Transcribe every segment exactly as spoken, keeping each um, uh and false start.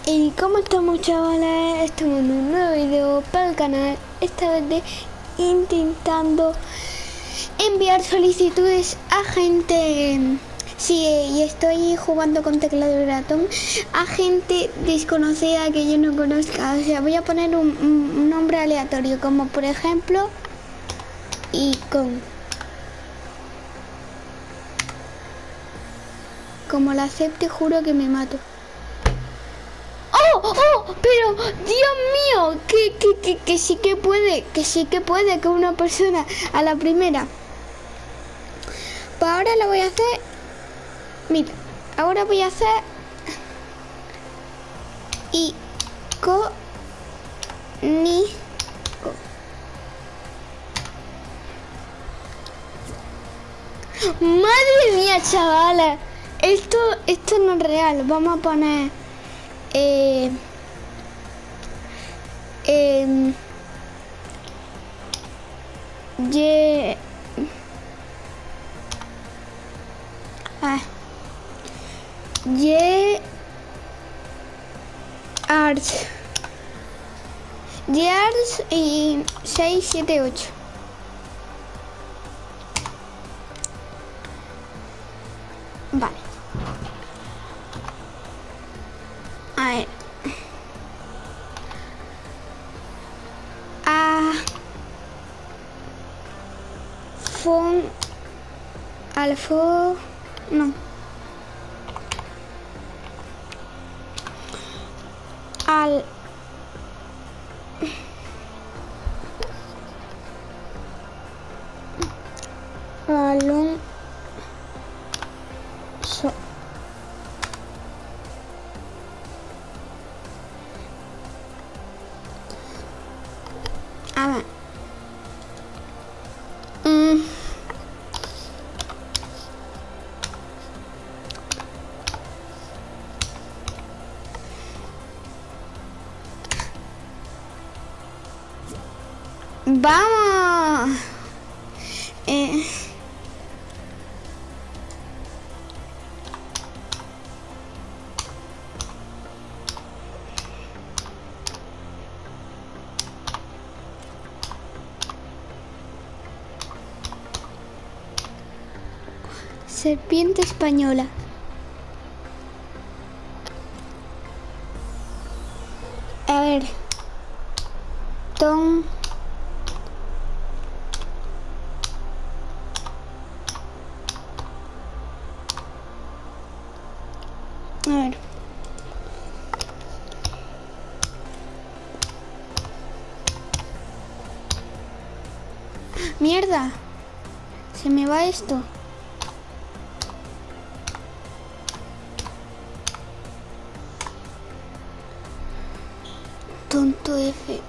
Y cómo estamos, chavales, estamos en un nuevo video para el canal, esta vez de intentando enviar solicitudes a gente. Sí, y estoy jugando con teclado y ratón a gente desconocida que yo no conozca. O sea, voy a poner un, un, un nombre aleatorio, como por ejemplo Icon. Como la acepte, juro que me mato. ¡Oh! ¡Oh! Pero, Dios mío, que, que, que, que sí que puede, que sí que puede, que una persona a la primera. Pues ahora lo voy a hacer. Mira, ahora voy a hacer Ico Nico. Madre mía, chavales, esto, esto no es real. Vamos a poner eh, eh, ye, ah, ye Arts Ye Arts y seis siete ocho. Vale. A ver. A Fon Alfo no. Al Alonso. A ver. Mm. Vamos. Eh. Serpiente española. A ver. Tom. A ver. Mierda. Se me va esto. Tonto F.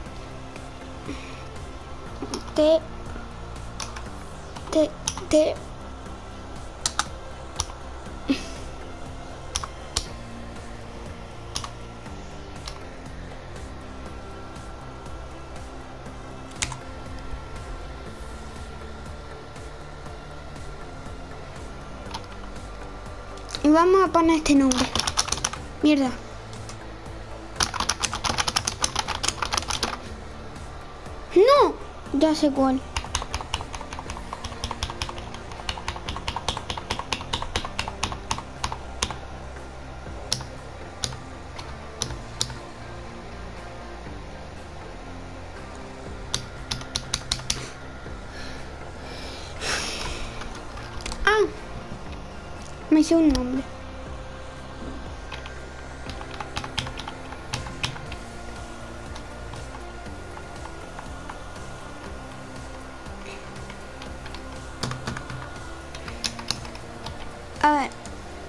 T. T. T. Y vamos a poner este nombre. Mierda. No, ya sé cuál. Ah, me hice un nombre. A ver.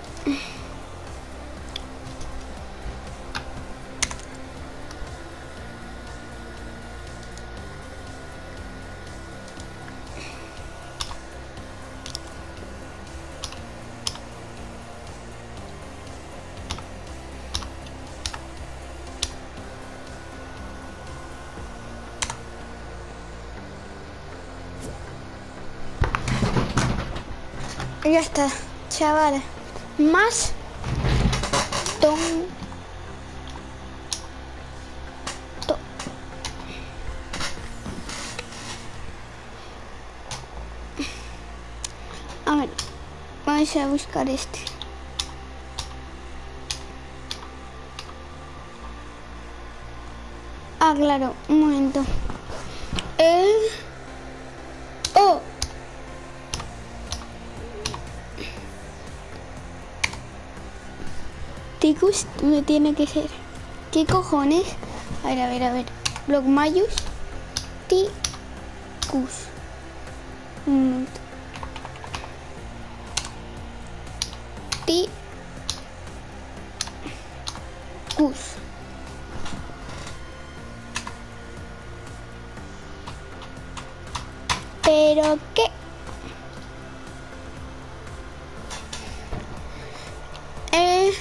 Ya está, chavales. Más ton Vamos a buscar este. Ah, claro, un momento. El... Oh. Ticus me tiene que ser. ¿Qué cojones? A ver, a ver, a ver. Blockmayus. Ticus. Un momento. Ticus. ¿Pero qué? Eh,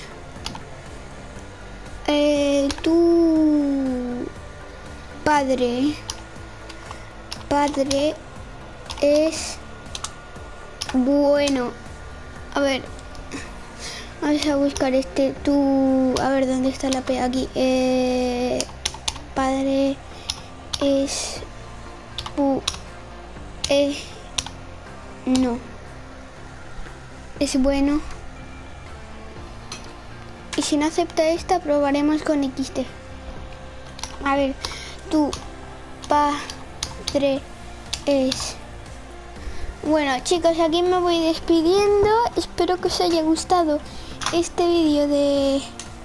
eh, tu padre, padre es bueno. A ver, vamos a buscar este, tu, a ver dónde está la P aquí. Eh, padre es bu, eh, no, es bueno. Y si no acepta esta, probaremos con X T. A ver, tu padre es... Bueno, chicos, aquí me voy despidiendo. Espero que os haya gustado este vídeo de...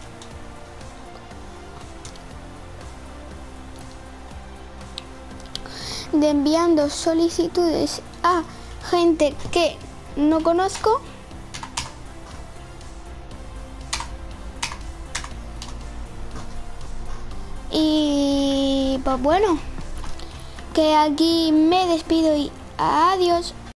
de enviando solicitudes a gente que no conozco. Y pues bueno, que aquí me despido y adiós.